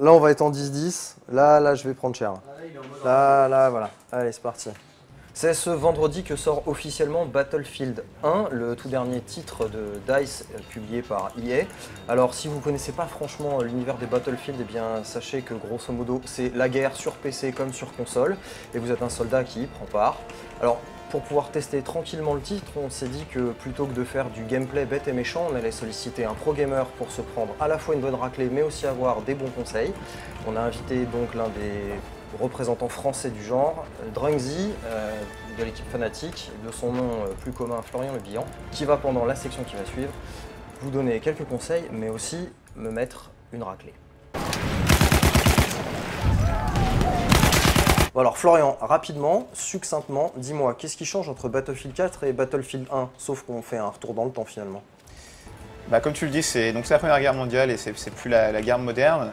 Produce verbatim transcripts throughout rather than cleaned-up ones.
là, on va être en dix dix. Là, là, je vais prendre cher. Là, là, voilà. Allez, c'est parti. C'est ce vendredi que sort officiellement Battlefield un, le tout dernier titre de DICE publié par E A. Alors si vous ne connaissez pas franchement l'univers des Battlefield, eh bien sachez que grosso modo c'est la guerre sur P C comme sur console et vous êtes un soldat qui y prend part. Alors pour pouvoir tester tranquillement le titre, on s'est dit que plutôt que de faire du gameplay bête et méchant, on allait solliciter un pro gamer pour se prendre à la fois une bonne raclée mais aussi avoir des bons conseils. On a invité donc l'un des représentant français du genre, Drungzy, euh, de l'équipe Fnatic, de son nom euh, plus commun Florian Le Bihan, qui va pendant la section qui va suivre vous donner quelques conseils, mais aussi me mettre une raclée. Bon alors Florian, rapidement, succinctement, dis-moi, qu'est-ce qui change entre Battlefield quatre et Battlefield un, sauf qu'on fait un retour dans le temps finalement? Bah, comme tu le dis, c'est la Première Guerre mondiale et c'est plus la, la guerre moderne.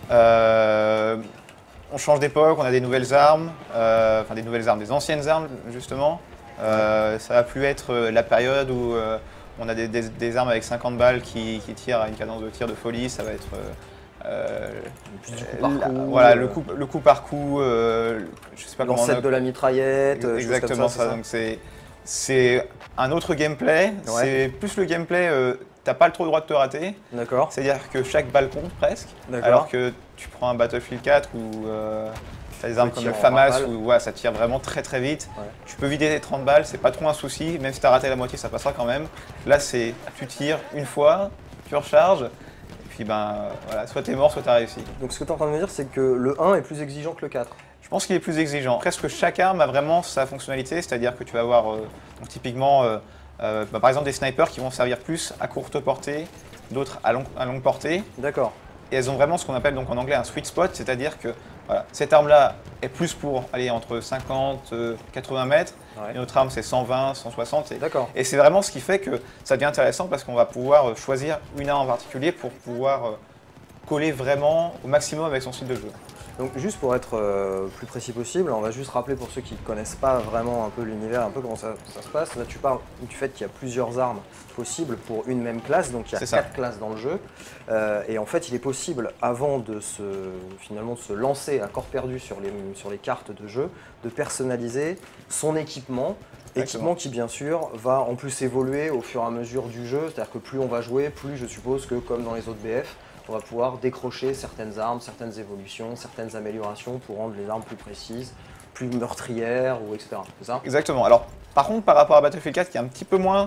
Euh, On change d'époque, on a des nouvelles armes, euh, enfin des nouvelles armes, des anciennes armes justement. Euh, ça va plus être la période où euh, on a des, des, des armes avec cinquante balles qui, qui tirent à une cadence de tir de folie. Ça va être euh, plus du coup par la, coup, voilà, euh, le coup, le coup par coup. Euh, je sais pas comment. L'ancêtre de la mitraillette. Exactement ça. ça. Donc c'est c'est un autre gameplay. Ouais. C'est plus le gameplay. Euh, T'as pas trop le droit de te rater. D'accord. C'est-à-dire que chaque balle compte presque. Alors que tu prends un Battlefield quatre où euh, tu as des armes comme le FAMAS où ouais, ça tire vraiment très très vite. Ouais. Tu peux vider les trente balles, c'est pas trop un souci. Même si tu as raté la moitié, ça passera quand même. Là, c'est tu tires une fois, tu recharges. Et puis ben voilà, soit t'es mort, soit t'as réussi. Donc ce que tu es en train de me dire, c'est que le un est plus exigeant que le quatre. Je pense qu'il est plus exigeant. Presque chaque arme a vraiment sa fonctionnalité. C'est-à-dire que tu vas avoir euh, donc, typiquement. Euh, Euh, bah, par exemple des snipers qui vont servir plus à courte portée, d'autres à, long, à longue portée. D'accord. Et elles ont vraiment ce qu'on appelle donc en anglais un sweet spot, c'est-à-dire que voilà, cette arme-là est plus pour aller entre cinquante et quatre-vingts mètres, ouais. Et notre arme c'est cent vingt, cent soixante. Et, et c'est vraiment ce qui fait que ça devient intéressant parce qu'on va pouvoir choisir une arme en particulier pour pouvoir coller vraiment au maximum avec son style de jeu. Donc juste pour être euh, plus précis possible, on va juste rappeler pour ceux qui ne connaissent pas vraiment un peu l'univers, un peu comment ça, ça se passe. Là tu parles du fait qu'il y a plusieurs armes possibles pour une même classe, donc il y a quatre classes dans le jeu. Euh, et en fait il est possible, avant de se, finalement, de se lancer à corps perdu sur les, sur les cartes de jeu, de personnaliser son équipement. Exactement. Équipement qui bien sûr va en plus évoluer au fur et à mesure du jeu, c'est-à-dire que plus on va jouer, plus je suppose que comme dans les autres B F, on va pouvoir décrocher certaines armes, certaines évolutions, certaines améliorations pour rendre les armes plus précises, plus meurtrières, ou et cetera. C'est ça? Exactement. Alors, par contre, par rapport à Battlefield quatre, il y a un petit peu moins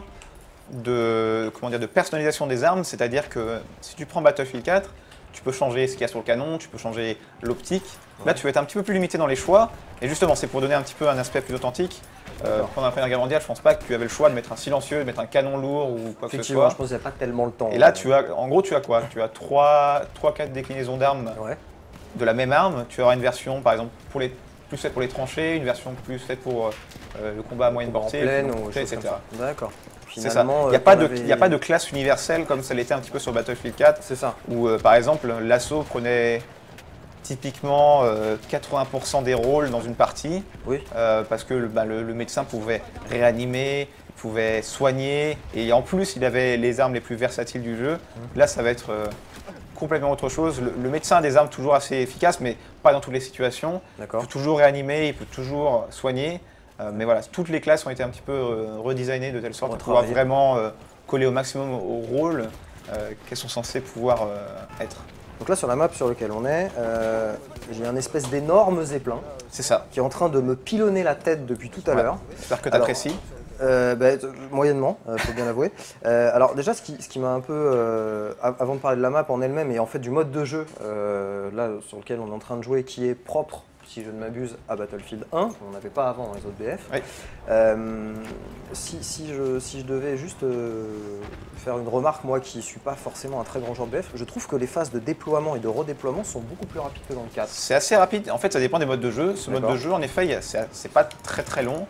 de, comment dire, de personnalisation des armes, c'est-à-dire que si tu prends Battlefield quatre, tu peux changer ce qu'il y a sur le canon, tu peux changer l'optique. Ouais. Là, tu vas être un petit peu plus limité dans les choix, et justement, c'est pour donner un petit peu un aspect plus authentique. Euh, pendant la Première Guerre mondiale, je pense pas que tu avais le choix de mettre un silencieux, de mettre un canon lourd ou quoi que ce soit. Je pense qu'il n'y a pas tellement le temps. Et là, tu as, en gros, tu as quoi? Tu as trois quatre déclinaisons d'armes ouais. de la même arme. Tu auras une version, par exemple, pour les, plus faite pour les tranchées, une version plus faite pour euh, le combat à moyenne portée, pleine, ou et cetera. D'accord. C'est ça. Il n'y a, avait... a pas de classe universelle comme ça l'était un petit peu sur Battlefield quatre. C'est ça. Où, euh, par exemple, l'assaut prenait typiquement euh, quatre-vingts pour cent des rôles dans une partie, oui. euh, parce que bah, le, le médecin pouvait réanimer, pouvait soigner, et en plus il avait les armes les plus versatiles du jeu. Mmh. Là ça va être euh, complètement autre chose. Le, le médecin a des armes toujours assez efficaces, mais pas dans toutes les situations. Il peut toujours réanimer, il peut toujours soigner, euh, mais voilà, toutes les classes ont été un petit peu euh, redesignées de telle sorte à pouvoir vraiment euh, coller au maximum au rôle euh, qu'elles sont censées pouvoir euh, être. Donc là sur la map sur laquelle on est, euh, j'ai un espèce d'énorme zeppelin. C'est ça. Qui est en train de me pilonner la tête depuis tout à ouais. l'heure. J'espère que tu apprécies. Euh, bah, moyennement, il euh, faut bien l'avouer. Euh, alors déjà, ce qui, ce qui m'a un peu, euh, avant de parler de la map en elle-même et en fait du mode de jeu euh, là sur lequel on est en train de jouer, qui est propre, si je ne m'abuse, à Battlefield un, on n'avait pas avant dans les autres B F. Oui. Euh, si, si, je, si je devais juste euh, faire une remarque, moi qui ne suis pas forcément un très grand joueur de B F, je trouve que les phases de déploiement et de redéploiement sont beaucoup plus rapides que dans le quatre. C'est assez rapide, en fait ça dépend des modes de jeu. Ce mode de jeu, en effet, c'est pas très très long.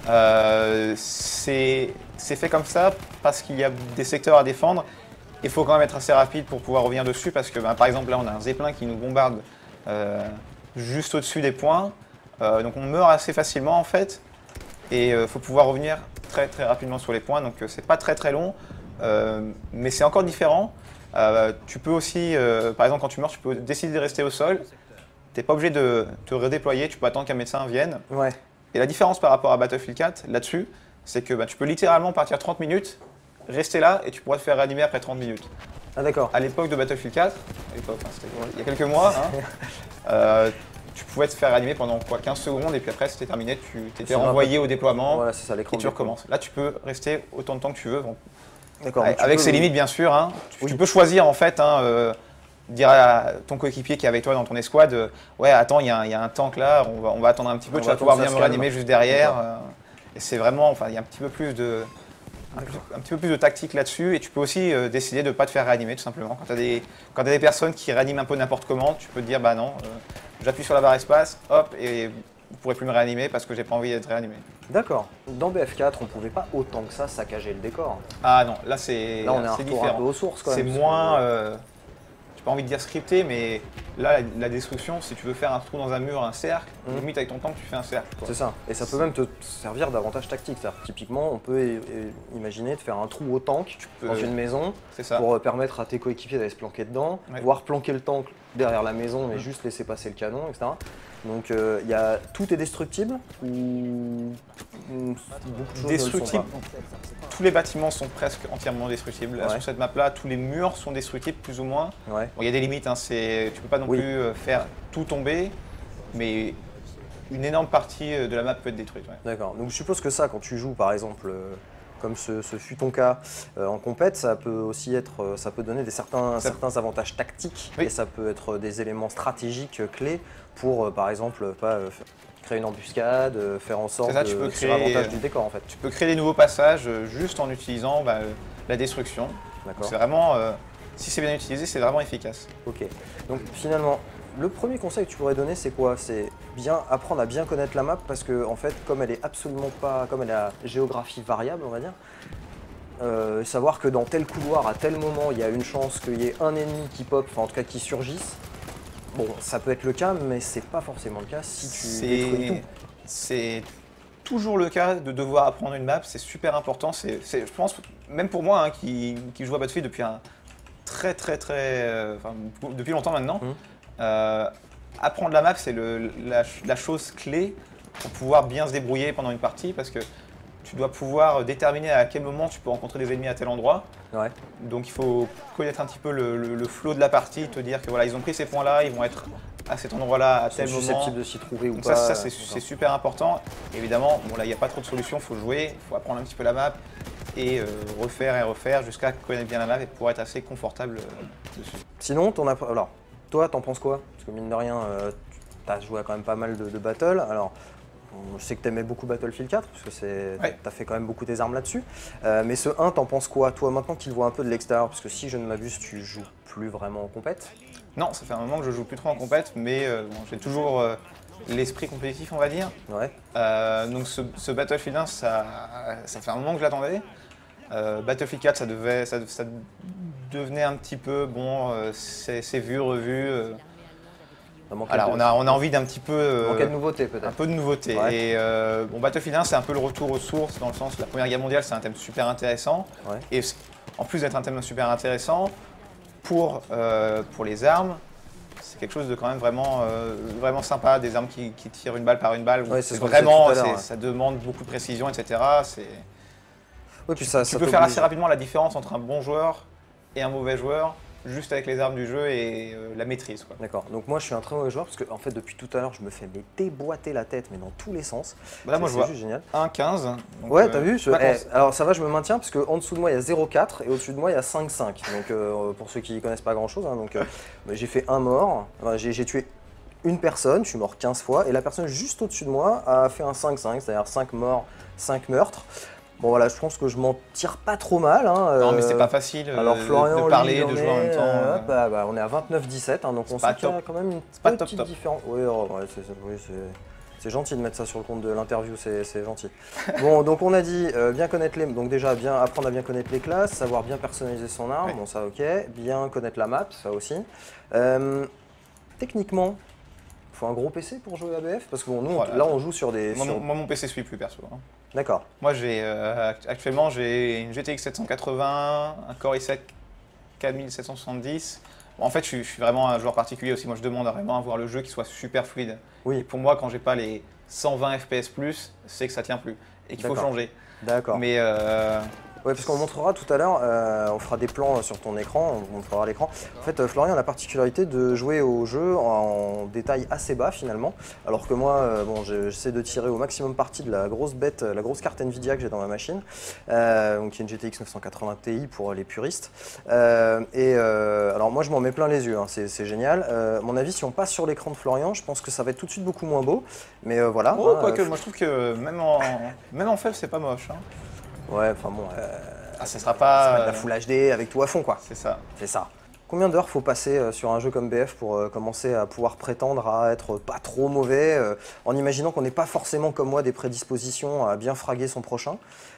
Euh, c'est fait comme ça parce qu'il y a des secteurs à défendre. Il faut quand même être assez rapide pour pouvoir revenir dessus parce que bah, par exemple là on a un zeppelin qui nous bombarde euh, juste au-dessus des points. Euh, donc on meurt assez facilement en fait. Et il euh, faut pouvoir revenir très très rapidement sur les points. Donc euh, c'est pas très très long. Euh, mais c'est encore différent Euh, tu peux aussi, euh, par exemple, quand tu meurs, tu peux décider de rester au sol. Tu n'es pas obligé de te redéployer, tu peux attendre qu'un médecin vienne. Ouais. Et la différence par rapport à Battlefield quatre, là-dessus, c'est que bah, tu peux littéralement partir trente minutes, rester là et tu pourras te faire réanimer après trente minutes. Ah d'accord. À l'époque de Battlefield quatre, à l'époque, hein, c'était il y a quelques mois, hein, euh, tu pouvais te faire réanimer pendant quoi, quinze secondes et puis après c'était terminé, tu étais renvoyé au déploiement voilà, c'est ça, l'écran et tu recommences. Là tu peux rester autant de temps que tu veux. Bon. D'accord. Avec, avec ses limites bien sûr. Hein. Tu, oui. tu peux choisir en fait, hein, euh, dire à ton coéquipier qui est avec toi dans ton escouade, euh, ouais attends il y, y a un tank là, on va, on va attendre un petit peu, on tu vas pouvoir venir me réanimer juste derrière. Euh, et c'est vraiment, enfin il y a un petit peu plus de... Un, un petit peu plus de tactique là-dessus et tu peux aussi euh, décider de ne pas te faire réanimer tout simplement. Quand tu as des, quand tu as des personnes qui réaniment un peu n'importe comment, tu peux te dire bah non, euh, j'appuie sur la barre espace, hop, et vous ne pourrez plus me réanimer parce que j'ai pas envie d'être réanimé. D'accord. Dans B F quatre, on ne pouvait pas autant que ça saccager le décor. Ah non, là c'est Là on est un différent. un peu aux sources quand même. C'est moins, euh, j'ai pas envie de dire scripté, mais là la, la destruction, si tu veux faire un trou dans un mur, un cercle, mmh. limite avec ton tank tu fais un cercle. C'est ça. Et ça peut même te servir d'avantage tactique. Typiquement, on peut imaginer de faire un trou au tank peux... dans une maison ça. pour permettre à tes coéquipiers d'aller se planquer dedans, ouais. voire planquer le tank derrière la maison, mais mmh. juste laisser passer le canon, et cetera. Donc euh, y a, tout est destructible ou beaucoup de choses destructible. Tous les bâtiments sont presque entièrement destructibles. Là, ouais. Sur cette map-là, tous les murs sont destructibles plus ou moins. Il ouais. bon, y a des limites, hein, tu ne peux pas non oui. plus faire tout tomber, mais une énorme partie de la map peut être détruite. Ouais. D'accord. Donc je suppose que ça, quand tu joues par exemple, euh, comme ce, ce fut ton cas euh, en compète, ça peut aussi être, euh, ça peut donner des certains, certains avantages tactiques oui. et ça peut être des éléments stratégiques euh, clés pour, euh, par exemple, pas euh, créer une embuscade, euh, faire en sorte ça, de tu peux créer avantage du décor en fait. Tu peux créer des nouveaux passages euh, juste en utilisant bah, euh, la destruction. C'est vraiment, euh, si c'est bien utilisé, c'est vraiment efficace. Ok. Donc finalement, le premier conseil que tu pourrais donner, c'est quoi? C'est bien apprendre à bien connaître la map parce que en fait, comme elle est absolument pas, comme elle est à géographie variable, on va dire, euh, savoir que dans tel couloir, à tel moment, il y a une chance qu'il y ait un ennemi qui pop, enfin en tout cas qui surgisse. Bon, ça peut être le cas, mais c'est pas forcément le cas si tu détruis tout. C'est toujours le cas de devoir apprendre une map, c'est super important. C'est, je pense, même pour moi hein, qui, qui joue à Battlefield depuis un très très très, euh, enfin, depuis longtemps maintenant. Mmh. Euh, apprendre la map, c'est la, la chose clé pour pouvoir bien se débrouiller pendant une partie parce que tu dois pouvoir déterminer à quel moment tu peux rencontrer des ennemis à tel endroit. Ouais. Donc il faut connaître un petit peu le, le, le flow de la partie, te dire que voilà, ils ont pris ces points-là, ils vont être à cet endroit-là à tel moment. Susceptibles de s'y trouver ou Donc pas. Ça, ça c'est super important. Évidemment, bon là il n'y a pas trop de solutions, il faut jouer, il faut apprendre un petit peu la map et euh, refaire et refaire jusqu'à connaître bien la map et pouvoir être assez confortable euh, dessus. Sinon, ton appre... alors toi, t'en penses quoi? Parce que mine de rien, euh, tu as joué à quand même pas mal de, de battles. Alors, je sais que tu aimais beaucoup Battlefield quatre, parce que ouais. tu as fait quand même beaucoup tes armes là-dessus. Euh, mais ce un, t'en penses quoi? Toi, maintenant qu'il voit un peu de l'extérieur, parce que si je ne m'abuse, tu joues plus vraiment en compète? Non, ça fait un moment que je joue plus trop en compète, mais euh, bon, j'ai toujours euh, l'esprit compétitif, on va dire. Ouais. Euh, donc ce, ce Battlefield un, ça, ça fait un moment que je l'attendais. Euh, Battlefield quatre, ça, devait, ça, ça devenait un petit peu, bon, euh, c'est vu, revu. Euh, Alors, on, a, on a envie d'un petit peu… Euh, manquer de nouveauté peut-être. Un peu de nouveauté. Ouais. Et euh, bon, Battlefield un, c'est un peu le retour aux sources, dans le sens, la Première Guerre mondiale, c'est un thème super intéressant. Ouais. Et en plus d'être un thème super intéressant, pour, euh, pour les armes, c'est quelque chose de quand même vraiment, euh, vraiment sympa, des armes qui, qui tirent une balle par une balle. Ouais, c'est vraiment, ouais. Ça demande beaucoup de précision, et cetera. Ouais, puis ça, tu ça peux faire assez rapidement la différence entre un bon joueur et un mauvais joueur, juste avec les armes du jeu et euh, la maîtrise. D'accord, donc moi je suis un très mauvais joueur parce que en fait depuis tout à l'heure je me fais mais déboîter la tête mais dans tous les sens. Bah là moi je vois juste génial. un quinze. Ouais euh, t'as vu je, eh, alors ça va, je me maintiens parce qu'en dessous de moi il y a zéro virgule quatre et au-dessus de moi il y a cinq virgule cinq. Donc euh, pour ceux qui ne connaissent pas grand chose, hein, donc euh, j'ai fait un mort, enfin, j'ai tué une personne, je suis mort quinze fois et la personne juste au-dessus de moi a fait un cinq virgule cinq, c'est-à-dire cinq morts, cinq meurtres. Bon voilà, je pense que je m'en tire pas trop mal. Hein, non mais c'est pas facile alors, euh, Florian, de parler, lui, de jouer est, en même temps. Euh, euh... bah, bah, on est à vingt-neuf dix-sept, hein, donc on sait qu'il y a quand même une petite top, top. différence. Oui, oh, ouais, c'est oui, gentil de mettre ça sur le compte de l'interview, c'est gentil. Bon, donc on a dit euh, bien connaître les, donc déjà bien apprendre à bien connaître les classes, savoir bien personnaliser son arme, ouais. Bon ça ok, bien connaître la map, ça aussi. Euh, techniquement, il faut un gros P C pour jouer à B F parce que bon, nous voilà. Là on joue sur des. Moi, sur... moi mon P C suit plus perso. Hein. D'accord. Moi j'ai euh, actuellement j'ai une G T X sept cent quatre-vingts, un Core i sept quatre mille sept cent soixante-dix. Bon, en fait, je suis, je suis vraiment un joueur particulier aussi. Moi, je demande vraiment à voir le jeu qui soit super fluide. Oui. Et pour moi, quand j'ai pas les cent vingt F P S plus, c'est que ça tient plus et qu'il faut changer. D'accord. Mais euh, Oui, parce qu'on montrera tout à l'heure, euh, on fera des plans sur ton écran, on montrera l'écran. En fait, euh, Florian a la particularité de jouer au jeu en, en détail assez bas finalement, alors que moi, euh, bon, j'essaie de tirer au maximum parti de la grosse bête, la grosse carte Nvidia que j'ai dans ma machine, euh, donc qui est une G T X neuf cent quatre-vingts Ti pour les puristes. Euh, et euh, alors moi, je m'en mets plein les yeux, hein, c'est génial. Euh, à mon avis, si on passe sur l'écran de Florian, je pense que ça va être tout de suite beaucoup moins beau, mais euh, voilà. oh, hein, quoique, euh, moi je trouve que même en, même en faible, c'est pas moche. Hein. Ouais, enfin bon. Euh, ah, ça sera pas. pas de la Full H D avec tout à fond, quoi. C'est ça. C'est ça. Combien d'heures faut passer euh, sur un jeu comme B F pour euh, commencer à pouvoir prétendre à être pas trop mauvais, euh, en imaginant qu'on n'est pas forcément comme moi des prédispositions à bien fraguer son prochain.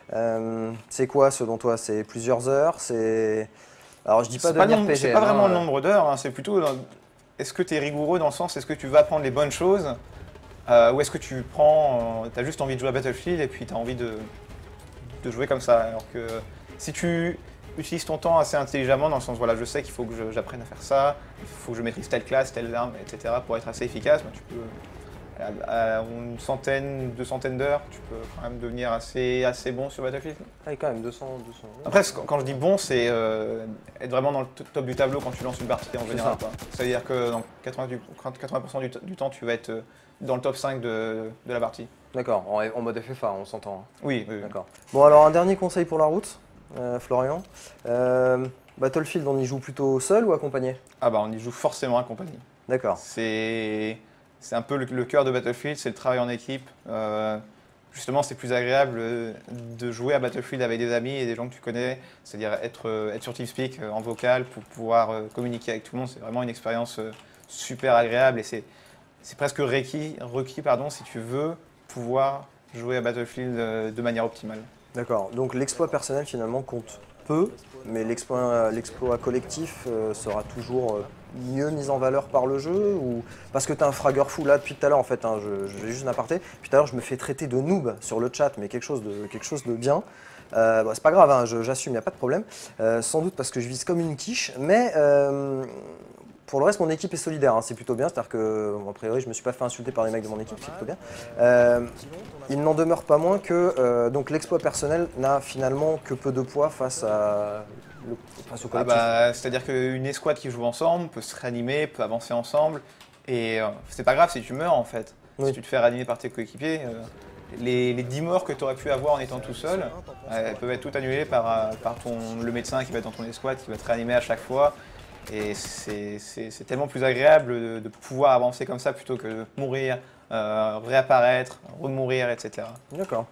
Euh, c'est quoi selon toi? C'est plusieurs heures? C'est. Alors je dis pas de R P G. C'est pas vraiment le nombre d'heures, hein, c'est plutôt. Dans... Est-ce que tu es rigoureux dans le sens, est-ce que tu vas apprendre les bonnes choses euh, ou est-ce que tu prends. Euh, tu as juste envie de jouer à Battlefield et puis tu as envie de. de jouer comme ça. Alors que si tu utilises ton temps assez intelligemment, dans le sens, voilà, je sais qu'il faut que j'apprenne à faire ça, il faut que je maîtrise telle classe, telle arme, et cetera pour être assez efficace, ben, tu peux, à, à une centaine, deux centaines d'heures, tu peux quand même devenir assez, assez bon sur Battlefield. Ah, quand même, deux cents, deux cents. Après, quand je dis bon, c'est euh, être vraiment dans le top du tableau quand tu lances une partie en général. C'est-à-dire que dans quatre-vingts pour cent du, du temps, tu vas être dans le top cinq de, de la partie. D'accord, en, en mode F F A, on s'entend. Hein. Oui, oui. D'accord. Bon, alors un dernier conseil pour la route, euh, Florian. Euh, Battlefield, on y joue plutôt seul ou accompagné? Ah bah, on y joue forcément accompagné. D'accord. C'est un peu le, le cœur de Battlefield, c'est le travail en équipe. Euh, justement, c'est plus agréable de jouer à Battlefield avec des amis et des gens que tu connais, c'est-à-dire être, être sur TeamSpeak en vocal pour pouvoir communiquer avec tout le monde. C'est vraiment une expérience super agréable et c'est presque requis, requis pardon, si tu veux pouvoir jouer à Battlefield de manière optimale. D'accord, donc l'exploit personnel finalement compte peu, mais l'exploit l'exploit collectif euh, sera toujours euh, mieux mis en valeur par le jeu ou... Parce que tu es un fragueur fou là depuis tout à l'heure en fait, hein, je, je vais juste un aparté. Puis tout à l'heure je me fais traiter de noob sur le chat, mais quelque chose de, quelque chose de bien. Euh, bon, c'est pas grave, hein, j'assume, il n'y a pas de problème. Euh, sans doute parce que je vise comme une quiche, mais... Euh, Pour le reste, mon équipe est solidaire, hein, c'est plutôt bien, c'est-à-dire que, bon, a priori, je ne me suis pas fait insulter par les mecs de mon équipe, c'est plutôt bien. Euh, il n'en demeure pas moins que euh, donc l'exploit personnel n'a finalement que peu de poids face, à le, face au collectif. Ah bah, c'est-à-dire qu'une escouade qui joue ensemble peut se réanimer, peut avancer ensemble, et euh, c'est pas grave si tu meurs en fait. Oui. Si tu te fais réanimer par tes coéquipiers, euh, les, les dix morts que tu aurais pu avoir en étant tout seul, euh, elles peuvent être toutes annulées par, par ton, le médecin qui va être dans ton escouade, qui va te réanimer à chaque fois. Et c'est tellement plus agréable de, de pouvoir avancer comme ça plutôt que de mourir, euh, réapparaître, remourir, et cetera. D'accord.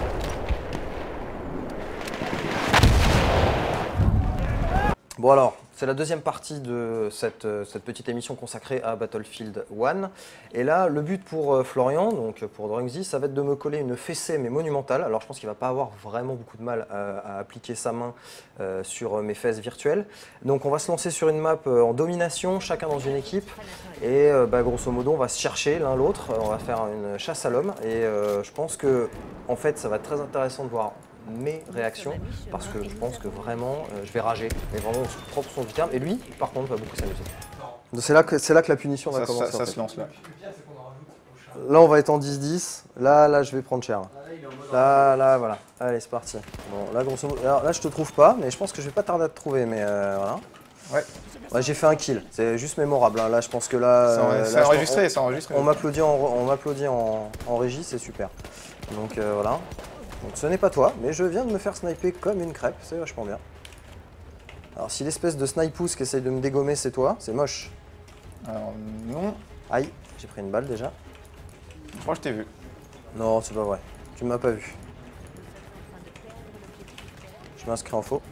Bon alors, c'est la deuxième partie de cette, cette petite émission consacrée à Battlefield un. Et là, le but pour Florian, donc pour Drunxy, ça va être de me coller une fessée mais monumentale. Alors je pense qu'il ne va pas avoir vraiment beaucoup de mal à, à appliquer sa main euh, sur mes fesses virtuelles. Donc on va se lancer sur une map en domination, chacun dans une équipe. Et euh, bah, grosso modo, on va se chercher l'un l'autre. On va faire une chasse à l'homme. Et euh, je pense que en fait, ça va être très intéressant de voir mes réactions, parce que je pense que vraiment euh, je vais rager, mais vraiment au propre sens du terme, et lui par contre va beaucoup s'amuser. C'est là, que, là que la punition va ça, commencer. Ça, ça en se fait. lance là. Là on va être en dix dix, là, là je vais prendre cher. Là, là, voilà, allez c'est parti. Bon, là, grosso modo, alors, là je te trouve pas, mais je pense que je vais pas tarder à te trouver, mais euh, voilà. Ouais. Ouais, j'ai fait un kill, c'est juste mémorable, hein. Là je pense que là... C'est enregistré, c'est enregistré. On m'applaudit en, on en, en régie, c'est super. Donc euh, voilà. Donc ce n'est pas toi, mais je viens de me faire sniper comme une crêpe, c'est vachement bien. Alors si l'espèce de snipousse qui essaye de me dégommer c'est toi, c'est moche. Alors non. Aïe, j'ai pris une balle déjà. Moi je t'ai vu. Non, c'est pas vrai, tu m'as pas vu. Je m'inscris en faux.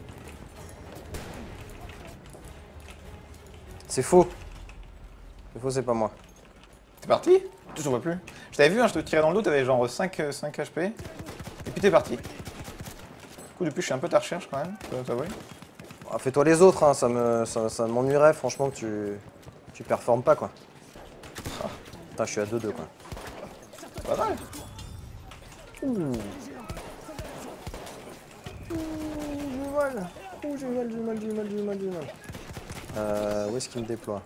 C'est faux. C'est faux, c'est pas moi. T'es parti? Je te vois plus. Je t'avais vu, hein, je te tirais dans le dos, t'avais genre cinq, cinq H P. Et puis t'es parti. Du coup, depuis, je suis un peu ta recherche quand même, ça va. Ah, fais-toi les autres, hein, ça me, ça, ça m'ennuierait, franchement, que tu, tu performes pas, quoi. Ah. Putain, je suis à deux deux, quoi. Pas mal. Ouh. Ouh, j'ai mal. Ouh, j'ai mal, j'ai mal, j'ai mal, j'ai mal, j'ai mal. Euh, où est-ce qu'il me déploie?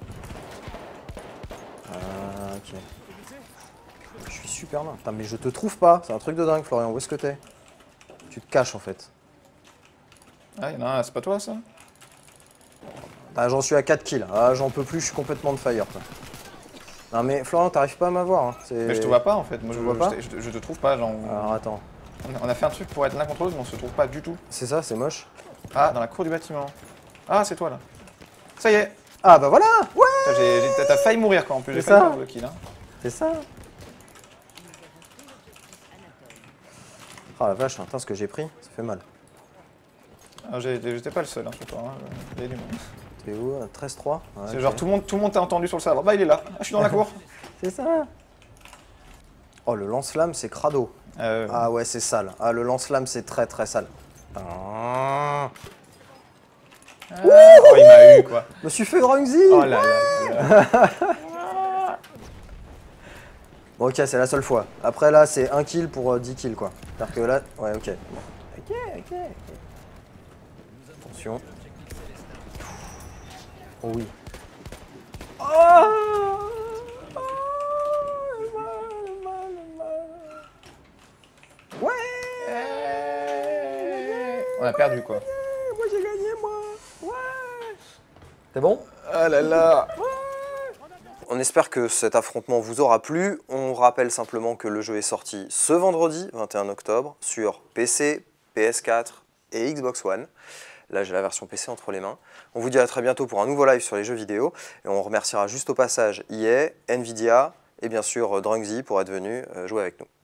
Ah, ok. Je suis super loin. Putain, mais je te trouve pas. C'est un truc de dingue, Florian. Où est-ce que t'es? Tu te caches, en fait. Ah, il y en a un, c'est pas toi, ça? Ah, j'en suis à quatre kills. Ah, j'en peux plus, je suis complètement de fire, quoi. Non, mais Florian, t'arrives pas à m'avoir. Hein. Mais je te vois pas, en fait. Moi, Tu je, vois pas je, te- je te trouve pas, genre... Alors, attends. On a- on a fait un truc pour être l'un contre l'autre, mais on se trouve pas du tout. C'est ça, c'est moche. Ah, dans la cour du bâtiment. Ah, c'est toi, là. Ça y est. Ah, bah voilà. Ouais. Putain, j'ai- j'ai- T'as failli mourir, quand en plus. J'ai C'est failli ça. perdre le kill, hein. C'est ça. Oh la vache, attends, ce que j'ai pris, ça fait mal. Ah, j'ai- J'étais pas le seul, hein, sur toi. Hein. Il y a du monde. T'es où? treize trois ouais, C'est ok. genre tout le monde, tout le monde t'a entendu sur le serveur. Bah il est là. Ah, je suis dans la cour. C'est ça. Oh, le lance-flamme, c'est crado. Euh, Ah ouais, c'est sale. Ah, le lance-flamme, c'est très très sale. Ah. oh, il m'a eu quoi. Je me suis fait Rungzi. Oh là là là là. Bon, ok, c'est la seule fois. Après, là, c'est un kill pour euh, dix kills, quoi. C'est-à-dire que là... Ouais, ok. Ok, ok, ok. Attention. Oh oui. Oh, ouais. On a perdu quoi. Moi, j'ai gagné, moi. Ouais. C'est bon? Ah là là. On espère que cet affrontement vous aura plu. On rappelle simplement que le jeu est sorti ce vendredi, vingt et un octobre, sur P C, P S quatre et Xbox One. Là, j'ai la version P C entre les mains. On vous dit à très bientôt pour un nouveau live sur les jeux vidéo. Et on remerciera juste au passage E A, Nvidia et bien sûr Drungzy pour être venu jouer avec nous.